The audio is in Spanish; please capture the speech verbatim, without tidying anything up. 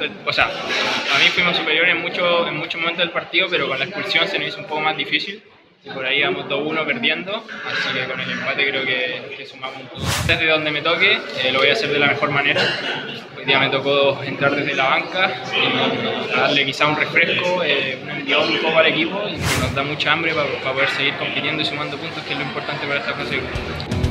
momentos, o sea, a mí fuimos superiores en, mucho, en muchos momentos del partido, pero con la expulsión se nos hizo un poco más difícil. Y por ahí vamos dos uno perdiendo, así que con el empate creo que, que sumamos un punto. Desde donde me toque, eh, lo voy a hacer de la mejor manera. Hoy día me tocó entrar desde la banca y darle quizá un refresco, eh, un envión un poco al equipo, y que nos da mucha hambre para, para poder seguir compitiendo y sumando puntos, que es lo importante para esta fase de grupo.